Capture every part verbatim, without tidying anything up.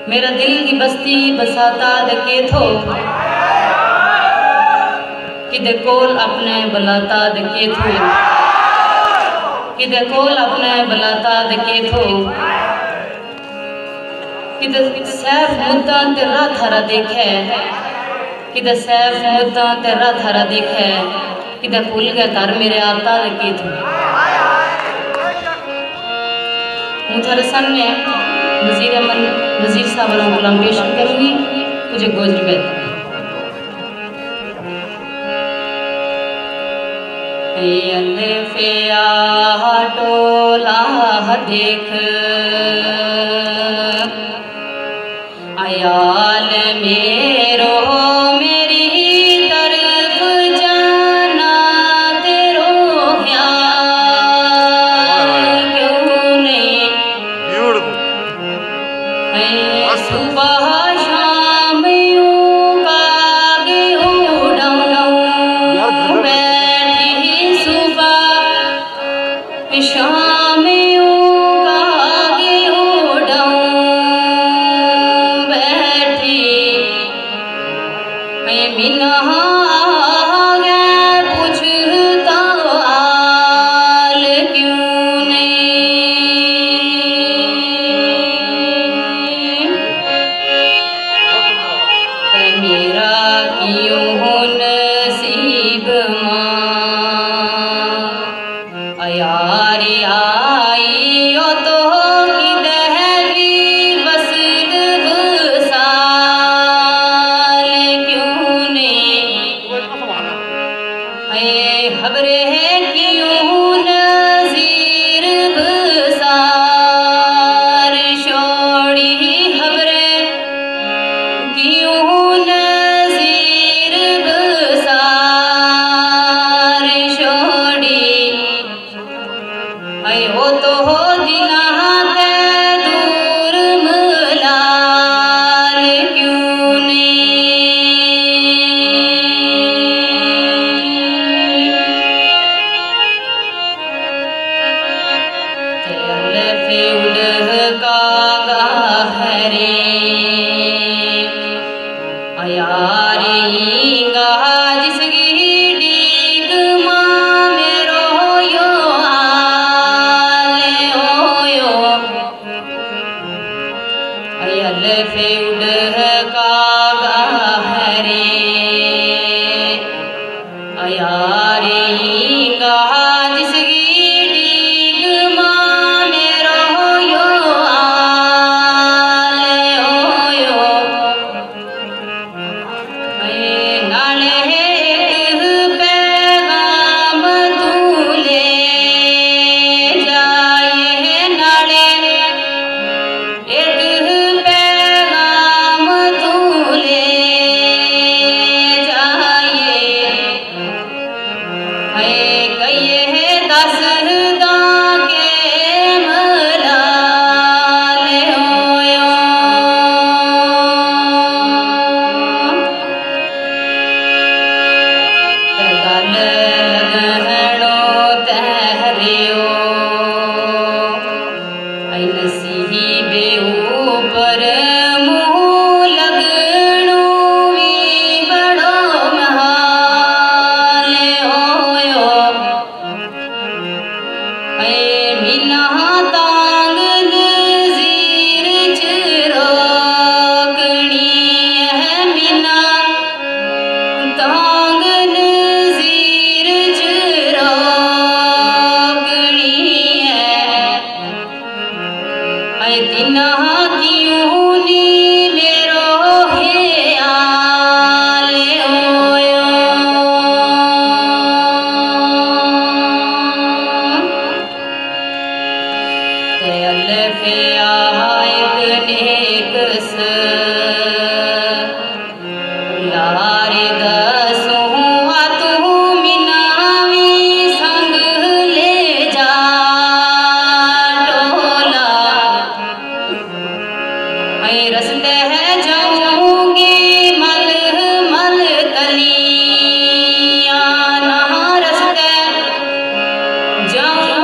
मेरा दिल की बस्ती बसाता दके थो किदे कोल अपने बलाता दके थो किदे कोल अपने बलाता दके थो किदे सैफ मुद्दा तेरा थारा देखे किदे सैफ मुद्दा तेरा थारा देखे किदे भूल गया घर मेरे आता दके थो। मुझे सामने नज़ीर अमन नज़ीर साहब वाला गुलाम पेश करूंगी मुझे गोजरी बैठ अल्फिया टोला देख आयाल मेरो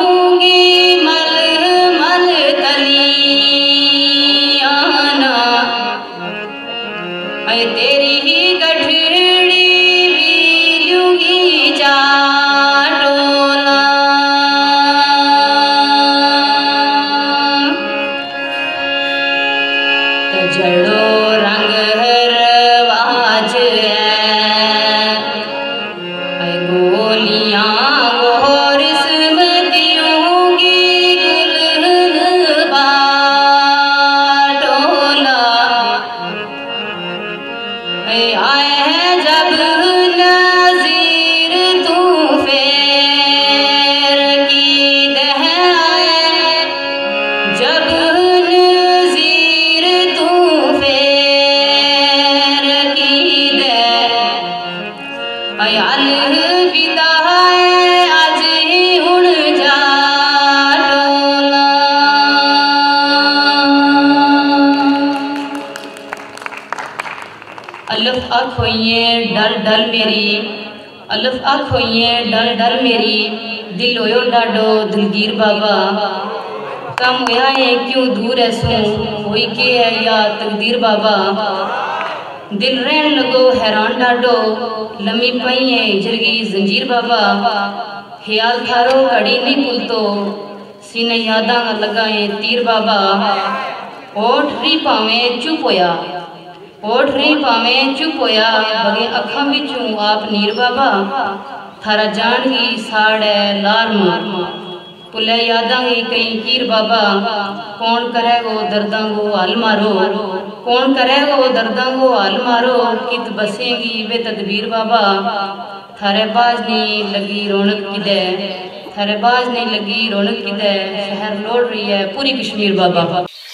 जाऊंगी मल मल तलियाना जड़ो रंग रवाज है गोलियां गोर अल्फ अख होइए डल डल मेरी अल्फ अख होइए डल डल मेरी दिल होयो डाडो दिलगीर बाबा कम होया है क्यों दूर है सू होई के है या तकदीर बाबा दिल रहन लगो हैरान डाडो लम्मी पई है जरगी जंजीर बाबा ख्याल थारो घड़ी नहीं पुलतो सीने यादा का लगा है तीर बाबा ओठ री पावे चुप होया ओठ री पावे चुप होया बगे अखा बिचू आप नीर बाबा थारा जान की साड़ है लार मार पुले यादा की कई कीर बाबा कौन करेगो दर्दा को हल मारो कौन करेगो दर्दा को हल मारो कित बसेगी वे तदबीर बाबा थारे बाज नहीं लगी रौनक किदे थारे बाज नहीं लगी रौनक किदे शहर लौट रही है पूरी कश्मीर बाबा।